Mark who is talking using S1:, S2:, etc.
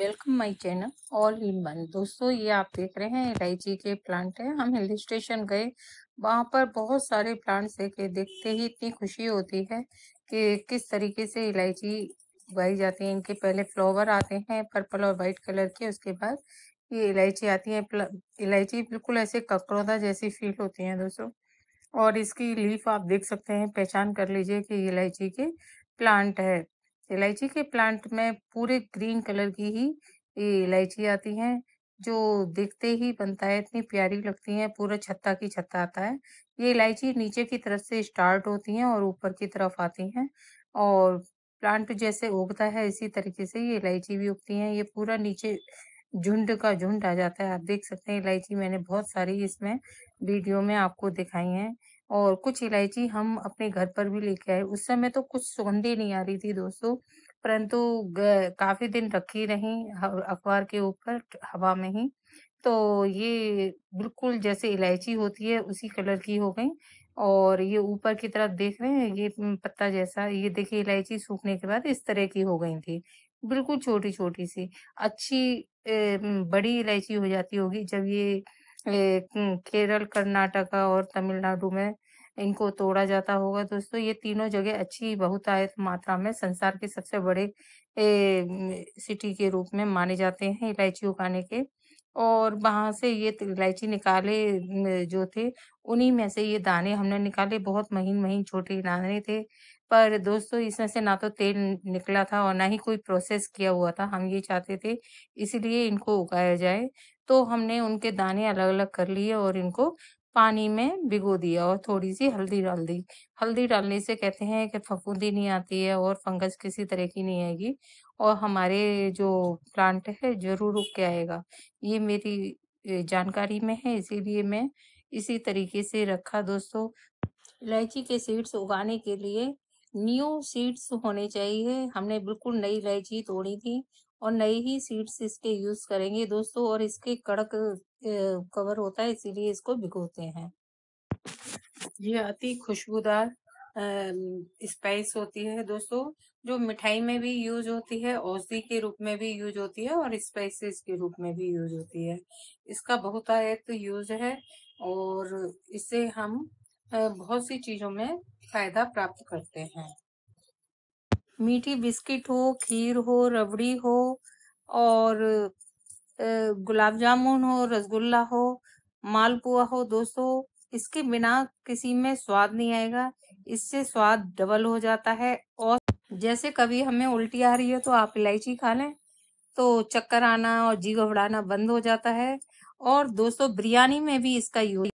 S1: Welcome my channel all in one. दोस्तों, ये आप देख रहे हैं इलायची के प्लांट है। हम हिल स्टेशन गए, वहां पर बहुत सारे प्लांट्स देखे। देखते ही इतनी खुशी होती है कि किस तरीके से इलायची उगाई जाती है। इनके पहले फ्लावर आते हैं पर्पल और वाइट कलर के, उसके बाद ये इलायची आती है। इलायची बिल्कुल ऐसे ककड़ौदा जैसी फील होती है दोस्तों। और इसकी लीफ आप देख सकते हैं, पहचान कर लीजिए कि ये इलायची के प्लांट है। इलायची के प्लांट में पूरे ग्रीन कलर की ही ये इलायची आती है, जो देखते ही बनता है, इतनी प्यारी लगती है। पूरा छत्ता की छत्ता आता है। ये इलायची नीचे की तरफ से स्टार्ट होती है और ऊपर की तरफ आती हैं, और प्लांट जैसे उगता है इसी तरीके से ये इलायची भी उगती है। ये पूरा नीचे झुंड का झुंड आ जाता है। आप देख सकते हैं इलायची मैंने बहुत सारी इसमें वीडियो में आपको दिखाई है। और कुछ इलायची हम अपने घर पर भी लेके आए। उस समय तो कुछ सुगंधी नहीं आ रही थी दोस्तों, परंतु काफी दिन रखी रही अखबार के ऊपर हवा में ही, तो ये बिल्कुल जैसे इलायची होती है उसी कलर की हो गई। और ये ऊपर की तरफ देख रहे हैं, ये पत्ता जैसा, ये देखिए इलायची सूखने के बाद इस तरह की हो गई थी, बिल्कुल छोटी छोटी सी। अच्छी बड़ी इलायची हो जाती होगी जब ये केरल, कर्नाटका और तमिलनाडु में इनको तोड़ा जाता होगा। दोस्तों, ये तीनों जगह अच्छी बहुतायत मात्रा में संसार के सबसे बड़े सिटी के रूप में माने जाते हैं इलायची उगाने के। और वहां से ये इलायची निकाले जो थे, उन्हीं में से ये दाने हमने निकाले। बहुत महीन महीन छोटे दाने थे, पर दोस्तों इसमें से ना तो तेल निकला था और ना ही कोई प्रोसेस किया हुआ था। हम ये चाहते थे इसलिए इनको उगाया जाए, तो हमने उनके दाने अलग-अलग कर लिए और इनको पानी में भिगो दिया और थोड़ी-सी हल्दी डाल दी। हल्दी डालने से कहते हैं कि फफूंदी नहीं आती है और फंगस किसी तरह की नहीं आएगी, और हमारे जो प्लांट है ज़रूर उग के आएगा। ये मेरी जानकारी में है, इसीलिए मैं इसी तरीके से रखा दोस्तों। इलायची के सीड्स उगाने के लिए न्यू सीड्स होने चाहिए। हमने बिल्कुल नई इलायची तोड़ी थी और नई ही सीड्स इसके यूज करेंगे दोस्तों। और इसके कड़क कवर होता है, इसीलिए इसको भिगोते हैं। ये अति खुशबूदार स्पाइस होती है दोस्तों, जो मिठाई में भी यूज होती है, औषधि के रूप में भी यूज होती है और स्पाइसेस के रूप में भी यूज होती है। इसका बहुतायत यूज है, और इससे हम बहुत सी चीजों में फायदा प्राप्त करते हैं। मीठी बिस्किट हो, खीर हो, रबड़ी हो, और गुलाब जामुन हो, रसगुल्ला हो, मालपुआ हो दोस्तों, इसके बिना किसी में स्वाद नहीं आएगा। इससे स्वाद डबल हो जाता है। और जैसे कभी हमें उल्टी आ रही है तो आप इलायची खा लें, तो चक्कर आना और जी घबराना बंद हो जाता है। और दोस्तों, बिरयानी में भी इसका यूज